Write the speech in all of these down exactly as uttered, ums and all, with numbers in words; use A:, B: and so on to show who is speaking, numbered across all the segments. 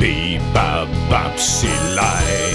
A: Biber-Babsilein.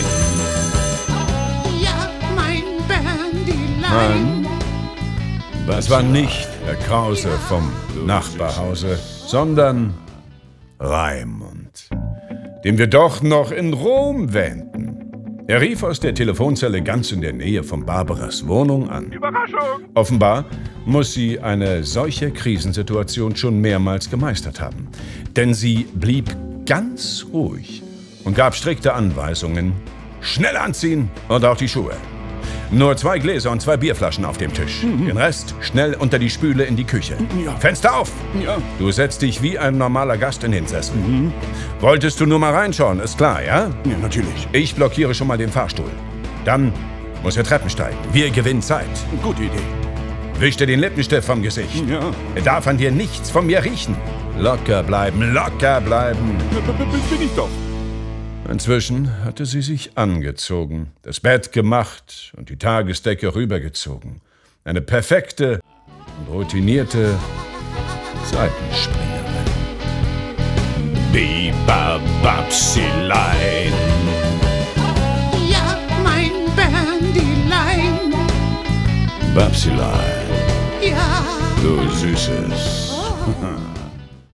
B: Ja, mein Berndilein.
A: Nein, das war nicht Herr Krause vom Nachbarhause, sondern Raimund, den wir doch noch in Rom wähnten. Er rief aus der Telefonzelle ganz in der Nähe von Barbaras Wohnung an.
C: Überraschung!
A: Offenbar muss sie eine solche Krisensituation schon mehrmals gemeistert haben. Denn sie blieb ganz ruhig und gab strikte Anweisungen. Schnell anziehen und auch die Schuhe. Nur zwei Gläser und zwei Bierflaschen auf dem Tisch. Mhm. Den Rest schnell unter die Spüle in die Küche.
C: Ja.
A: Fenster auf!
C: Ja.
A: Du setzt dich wie ein normaler Gast in den Sessel. Mhm. Wolltest du nur mal reinschauen, ist klar, ja?
C: Ja, natürlich.
A: Ich blockiere schon mal den Fahrstuhl. Dann muss er Treppen steigen. Wir gewinnen Zeit.
C: Gute Idee.
A: Wisch dir den Lippenstift vom Gesicht.
C: Ja.
A: Er darf an dir nichts von mir riechen. Locker bleiben, locker bleiben.
C: Bin ich doch.
A: Inzwischen hatte sie sich angezogen, das Bett gemacht und die Tagesdecke rübergezogen. Eine perfekte und routinierte Seitenspringerin. Biber-Babsilein.
B: Ja, mein Berndilein.
A: Babsilein,
B: Ja.
A: du Süßes.
B: Oh.